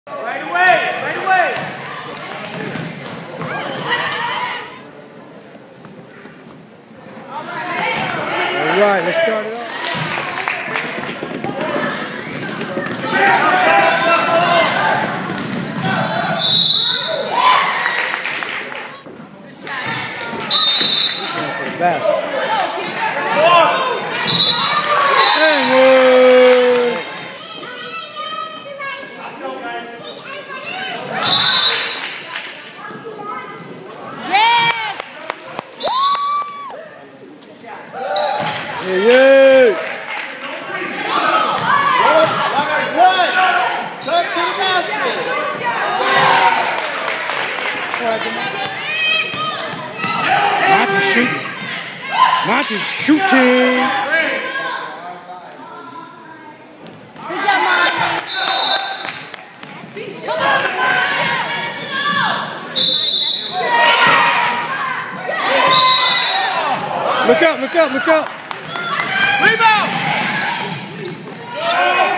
Right away! Right away! All right, let's start it off. For the basket. And wood. Yeah, yeah. Cut to the basket. Monty's shooting. Monty's shooting. Look up, look up, look up. Rebound!